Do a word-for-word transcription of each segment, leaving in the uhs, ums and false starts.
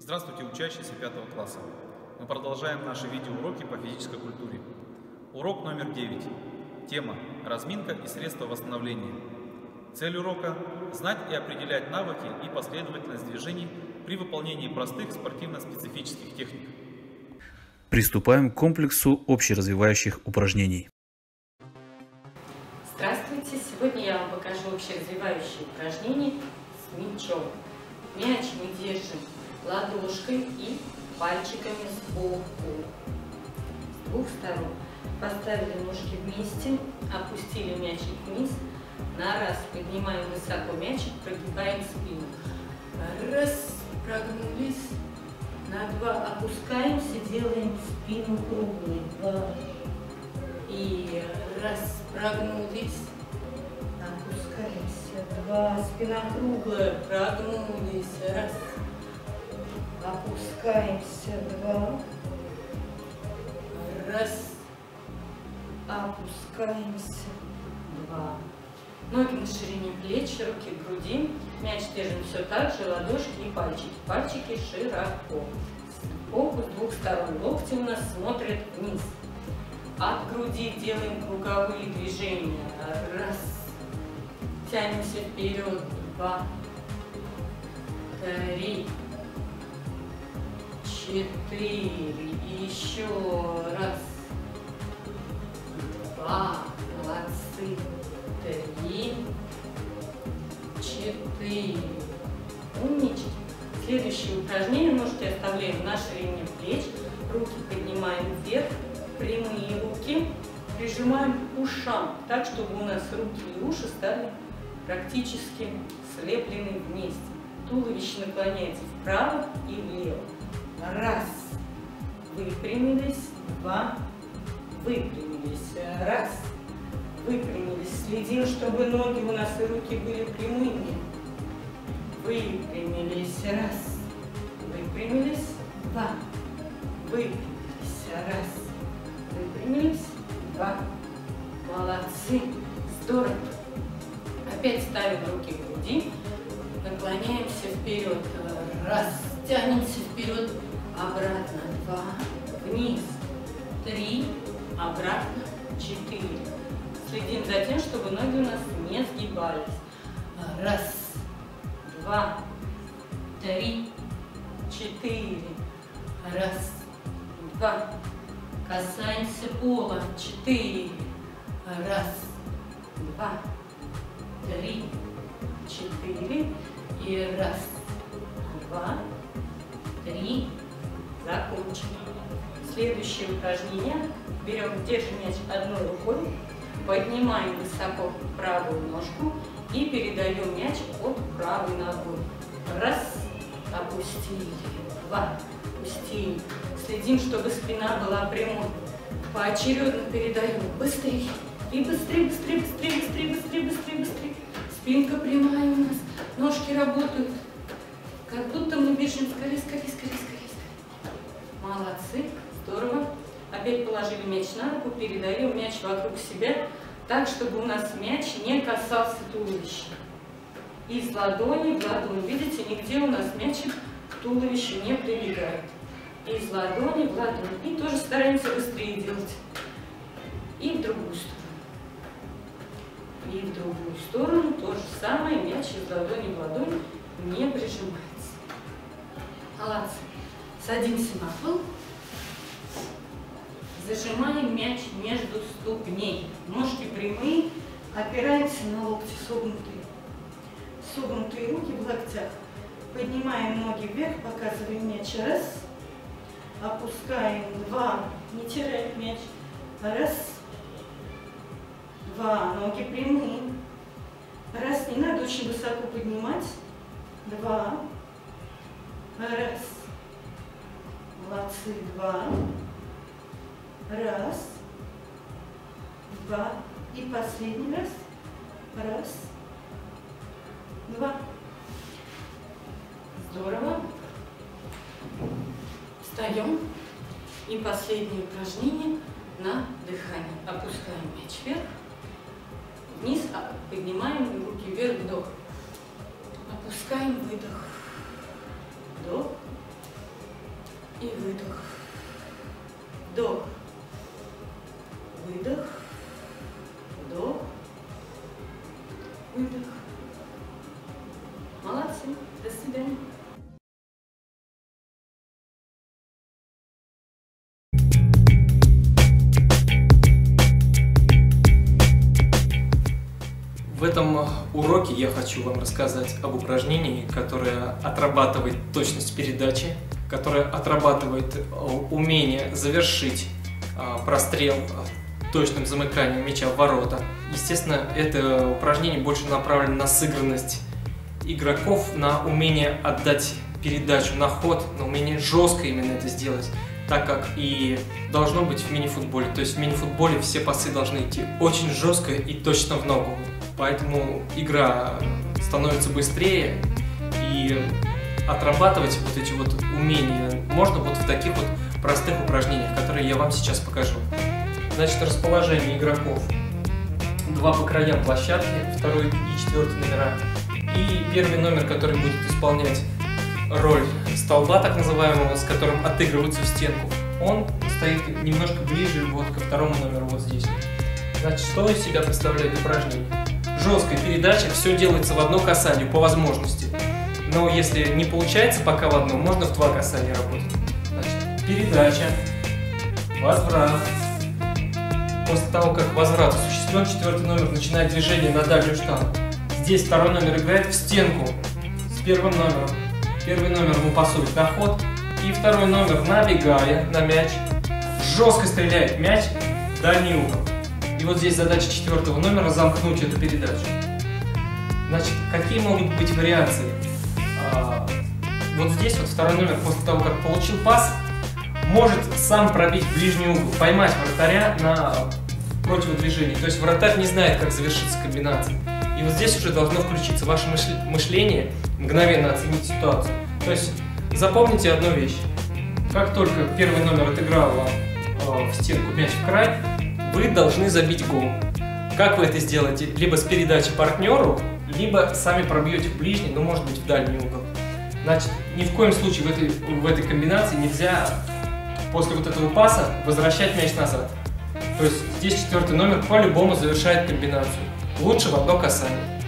Здравствуйте, учащиеся пятого класса! Мы продолжаем наши видеоуроки по физической культуре. Урок номер девять. Тема «Разминка и средства восстановления». Цель урока – знать и определять навыки и последовательность движений при выполнении простых спортивно-специфических техник. Приступаем к комплексу общеразвивающих упражнений. Здравствуйте! Сегодня я вам покажу общеразвивающие упражнения с мячом. Мяч мы держим ладошкой и пальчиками сбоку, с двух сторон. Поставили ножки вместе, опустили мячик вниз. На раз поднимаем высоко мячик, прогибаем спину. Раз, прогнулись. На два опускаемся, делаем спину круглой. Два. И раз, прогнулись. Опускаемся. Два. Спина круглая. Прогнулись. Раз. Опускаемся. Два. Раз. Опускаемся. Два. Ноги на ширине плеч, руки к груди. Мяч держим все так же, ладошки и пальчики. Пальчики широко. Сбоку с двух сторон. Локти у нас смотрят вниз. От груди делаем круговые движения. Раз. Тянемся вперед. Два. Три. Четыре. И еще раз. Два. Молодцы. Три. Четыре. Умнички. Следующее упражнение можете оставляем на ширине плеч. Руки поднимаем вверх. Прямые руки. Прижимаем к ушам. Так, чтобы у нас руки и уши стали практически слеплены вместе. Туловище наклоняется вправо и влево. Раз. Выпрямились. Два. Выпрямились. Раз. Выпрямились. Следим, чтобы ноги у нас и руки были прямыми. Выпрямились. Раз. Выпрямились. Два. Выпрямились. Раз. Выпрямились. Два. Молодцы. Здорово. Опять ставим руки к груди. Наклоняемся вперед. Раз. Тянемся вперед. Обратно. Два. Вниз. Три. Обратно. Четыре. Следим за тем, чтобы ноги у нас не сгибались. Раз. Два. Три. Четыре. Раз. Два. Касаемся пола. Четыре. Раз. Два. Три. Четыре. И раз. Два. Три. Закончили. Следующее упражнение. Берем, держим мяч одной рукой. Поднимаем высоко правую ножку и передаем мяч под правой ногой. Раз. Опустили. Два. Опустили. Следим, чтобы спина была прямой. Поочередно передаем. Быстрее. И быстрее, быстрее, быстрее, быстрее, быстрее, быстрее, быстрее. Спинка прямая у нас. Ножки работают. Как будто мы бежим. Скорее, скорее, скорее, скорее. Молодцы. Здорово. Опять положили мяч на руку. Передаем мяч вокруг себя. Так, чтобы у нас мяч не касался туловища. Из ладони в ладонь. Видите, нигде у нас мячик к туловищу не прилегает. Из ладони в ладонь. И тоже стараемся быстрее делать. И в другую сторону. И в другую сторону то же самое. Мяч из ладони в ладонь не прижимается. Молодцы. Садимся на пол. Зажимаем мяч между ступней. Ножки прямые. Опираемся на локти согнутые. Согнутые руки в локтях. Поднимаем ноги вверх. Показываем мяч. Раз. Опускаем. Два. Не теряем мяч. Раз. Два. Ноги прямые. Раз. Не надо очень высоко поднимать. Два. Раз. Молодцы. Два. Раз. Два. И последний раз. Раз. Два. Здорово. Встаем. И последнее упражнение на дыхание. Опускаем мяч вверх. Вниз. Поднимаем руки вверх. Вдох. Опускаем. Выдох. Вдох. И выдох. Вдох. Выдох. Вдох. Выдох. Молодцы. До свидания. В этом уроке я хочу вам рассказать об упражнении, которое отрабатывает точность передачи, которое отрабатывает умение завершить прострел точным замыканием мяча в ворота. Естественно, это упражнение больше направлено на сыгранность игроков, на умение отдать передачу на ход, на умение жестко именно это сделать, так как и должно быть в мини-футболе. То есть в мини-футболе все пасы должны идти очень жестко и точно в ногу. Поэтому игра становится быстрее, и отрабатывать вот эти вот умения можно вот в таких вот простых упражнениях, которые я вам сейчас покажу. Значит, расположение игроков. Два по краям площадки, второй и четвертый номера. И первый номер, который будет исполнять роль столба, так называемого, с которым отыгрываются в стенку, он стоит немножко ближе вот ко второму номеру, вот здесь. Значит, что из себя представляет упражнение? Жесткая передача, все делается в одно касание по возможности. Но если не получается пока в одно, можно в два касания работать. Значит, передача, возврат. После того, как возврат осуществлен, четвертый номер начинает движение на дальнюю штангу. Здесь второй номер играет в стенку с первым номером. Первый номер ему пасует на ход, и второй номер, набегая на мяч, жестко стреляет мяч в дальний угол. И вот здесь задача четвертого номера — замкнуть эту передачу. Значит, какие могут быть вариации? А, вот здесь вот второй номер после того, как получил пас, может сам пробить в ближний угол, поймать вратаря на противодвижении. То есть вратарь не знает, как завершится комбинация. И вот здесь уже должно включиться ваше мышление, мгновенно оценить ситуацию. То есть запомните одну вещь. Как только первый номер отыграл вам э, в стенку мяч в край, вы должны забить гол. Как вы это сделаете? Либо с передачи партнеру, либо сами пробьете в ближний, но может быть в дальний угол. Значит, ни в коем случае в этой, в этой комбинации нельзя после вот этого паса возвращать мяч назад. То есть здесь четвертый номер по-любому завершает комбинацию. Лучше в одно касание.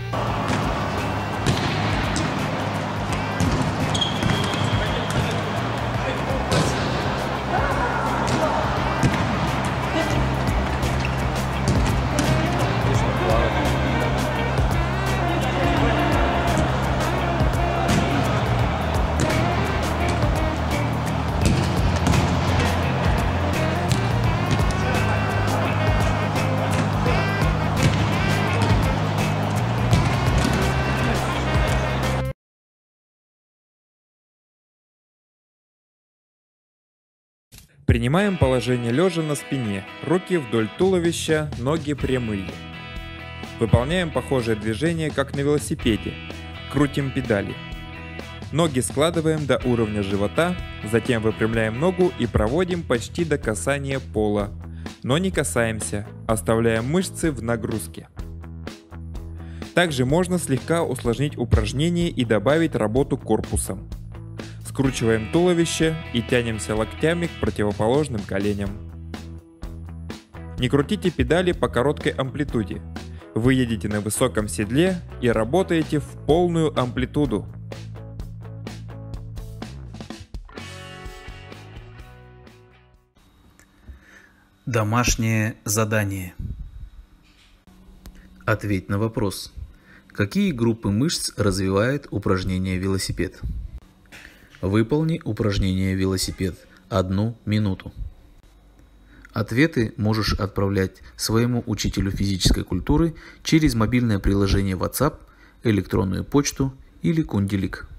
Принимаем положение лежа на спине, руки вдоль туловища, ноги прямые. Выполняем похожее движение, как на велосипеде. Крутим педали. Ноги складываем до уровня живота, затем выпрямляем ногу и проводим почти до касания пола. Но не касаемся, оставляем мышцы в нагрузке. Также можно слегка усложнить упражнение и добавить работу корпусом. Скручиваем туловище и тянемся локтями к противоположным коленям. Не крутите педали по короткой амплитуде. Вы едете на высоком седле и работаете в полную амплитуду. Домашнее задание. Ответь на вопрос. Какие группы мышц развивает упражнение велосипед? Выполни упражнение велосипед одну минуту. Ответы можешь отправлять своему учителю физической культуры через мобильное приложение WhatsApp, электронную почту или Кунделик.